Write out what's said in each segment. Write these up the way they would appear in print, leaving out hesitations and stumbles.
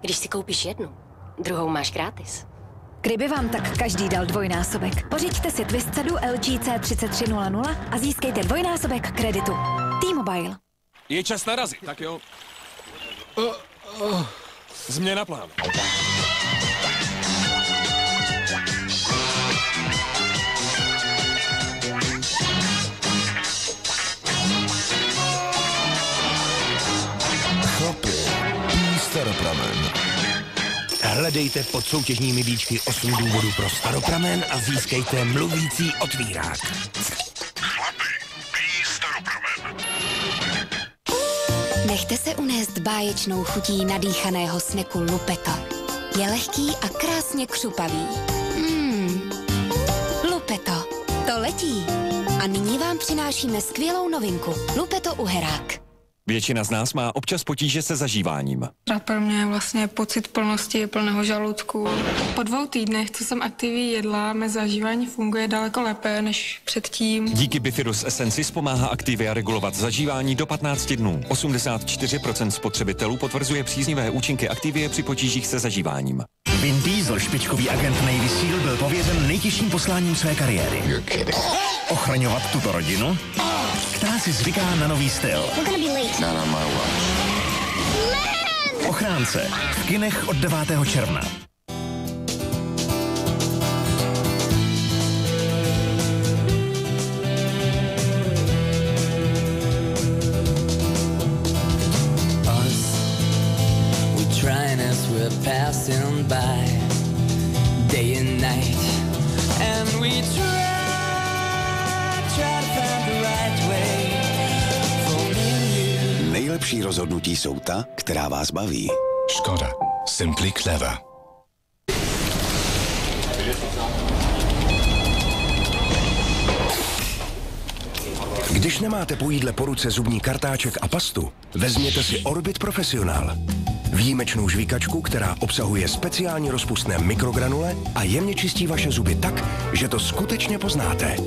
Když si koupíš jednu, druhou máš gratis. Kdyby vám tak každý dal dvojnásobek. Pořiďte si Twist sadu LG C3300 a získejte dvojnásobek kreditu. T-Mobile. Je čas narazit. Tak jo. Změna plánu. Chlapi, Staropramen. Hledejte pod soutěžními víčky 8 důvodů pro Staropramen a získejte mluvící otvírák. Chlapi, Staropramen. Nechte se unést báječnou chutí nadýchaného sneku Lupeto. Je lehký a krásně křupavý. Lupeto, to letí. A nyní vám přinášíme skvělou novinku. Lupeto uherák. Většina z nás má občas potíže se zažíváním. A pro mě je vlastně pocit plnosti, plného žaludku. Po 2 týdnech, co jsem Activii jedla, mé zažívání funguje daleko lépe než předtím. Díky Bifidus Essensis pomáhá Activia regulovat zažívání do 15 dnů. 84% spotřebitelů potvrzuje příznivé účinky Activie při potížích se zažíváním. Vin Diesel, špičkový agent Navy SEAL, byl pověřen nejtěžším posláním své kariéry. Ochraňovat tuto rodinu, která si zvyká na nový styl. Ochránce v kinech od 9. června. Passing by day and night, and we try to find the right way for me and you. Nejlepší rozhodnutí jsou ta, která vás baví. Škoda. Simply clever. Když nemáte po jídle po ruce zubní kartáček a pastu, vezměte si Orbit Profesional. Výjimečnou žvíkačku, která obsahuje speciální rozpustné mikrogranule a jemně čistí vaše zuby tak, že to skutečně poznáte.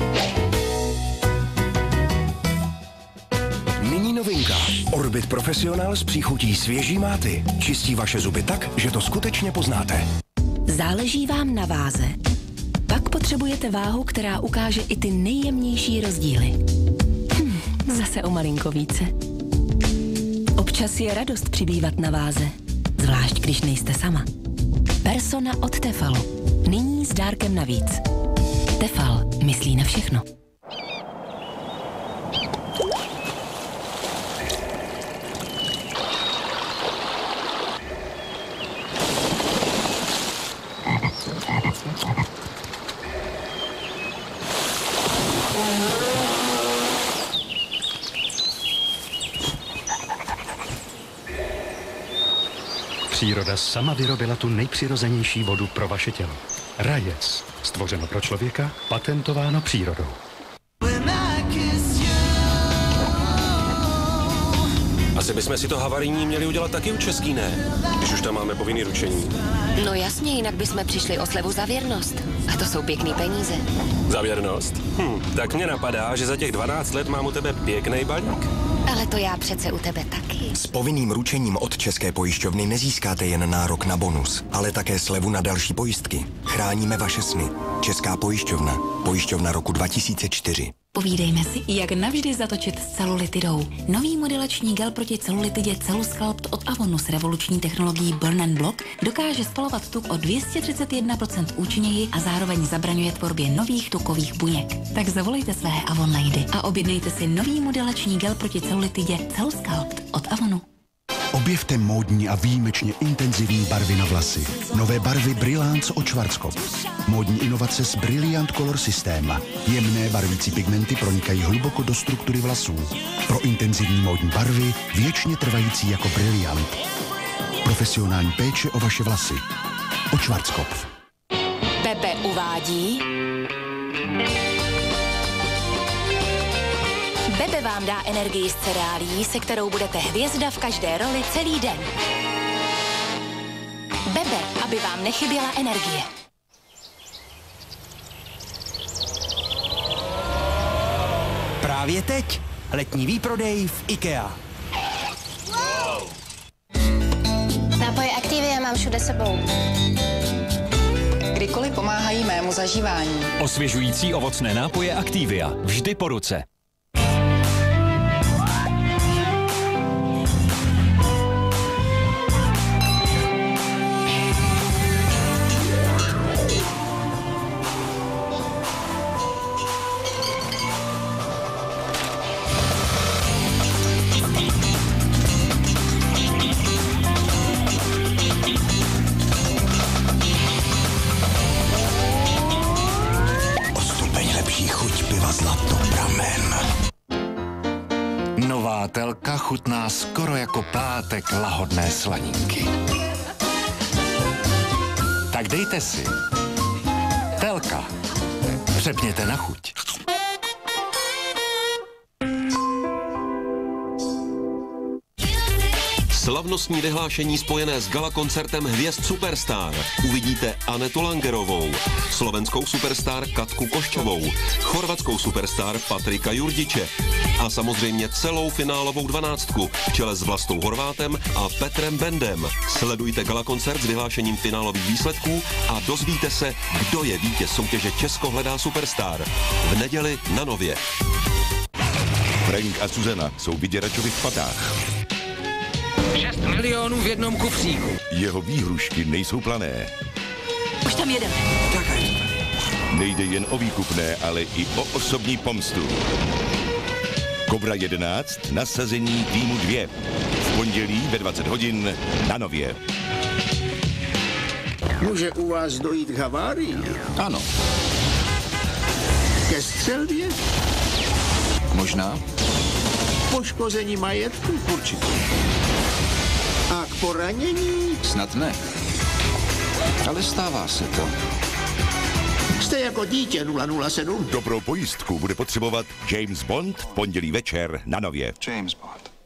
Nyní novinka. Orbit Profesional s příchutí svěží máty. Čistí vaše zuby tak, že to skutečně poznáte. Záleží vám na váze? Pak potřebujete váhu, která ukáže i ty nejjemnější rozdíly. Zase o malinko více. Občas je radost přibývat na váze, zvlášť když nejste sama. Persona od Tefalu. Nyní s dárkem navíc. Tefal myslí na všechno. Příroda sama vyrobila tu nejpřirozenější vodu pro vaše tělo. Rajec. Stvořeno pro člověka, patentováno přírodou. Asi bychom si to havarijní měli udělat taky u český, ne? Když už tam máme povinný ručení. No jasně, jinak bychom přišli o slevu za věrnost. A to jsou pěkný peníze. Za věrnost? Tak mě napadá, že za těch 12 let mám u tebe pěkný balík. Ale to já přece u tebe taky. S povinným ručením od České pojišťovny nezískáte jen nárok na bonus, ale také slevu na další pojistky. Chráníme vaše sny. Česká pojišťovna. Pojišťovna roku 2004. Povídejme si, jak navždy zatočit s celulitidou. Nový modelační gel proti celulitidě Celusculpt od Avonu s revoluční technologií Burn and Block dokáže spalovat tuk o 231% účinněji a zároveň zabraňuje tvorbě nových tukových buněk. Tak zavolejte své Avon Lady a objednejte si nový modelační gel proti celulitidě Celusculpt od Avonu. Objevte módní a výjimečně intenzivní barvy na vlasy. Nové barvy Brilance od Schwarzkopf. Módní inovace s Brilliant Color System. Jemné barvící pigmenty pronikají hluboko do struktury vlasů. Pro intenzivní módní barvy, věčně trvající jako Brilliant. Profesionální péče o vaše vlasy. Od Schwarzkopf. Pepe uvádí... Bebe vám dá energii z cereálií, se kterou budete hvězda v každé roli celý den. Bebe, aby vám nechyběla energie. Právě teď. Letní výprodej v IKEA. Nápoje Activia mám všude sebou. Kdykoliv pomáhají mému zažívání. Osvěžující ovocné nápoje Activia. Vždy po ruce. Nová telka chutná skoro jako plátek lahodné slaninky. Tak dejte si. Telka. Přepněte na chuť. Slavnostní vyhlášení spojené s galakoncertem hvězd Superstar. Uvidíte Anetu Langerovou, slovenskou superstar Katku Koščovou, chorvatskou superstar Patrika Jurdiče a samozřejmě celou finálovou 12 v čele s Vlastou Horvátem a Petrem Bendem. Sledujte galakoncert s vyhlášením finálových výsledků a dozvíte se, kdo je vítěz soutěže Česko hledá Superstar. V neděli na Nově. Frank a Suzana jsou vyděračovi v patách. 6 milionů v jednom kufříku. Jeho výhrušky nejsou plané. Už tam jedeme. Nejde jen o výkupné, ale i o osobní pomstu. Kobra 11, nasazení týmu 2. V pondělí ve 20 hodin na Nově. Může u vás dojít k havárii? Ano. Ke střelbě? Možná. Poškození majetku? Určitě. A k poranění? Snad ne. Ale stává se to. Jste jako dítě 007. Dobrou pojistku bude potřebovat James Bond v pondělí večer na Nově. James Bond.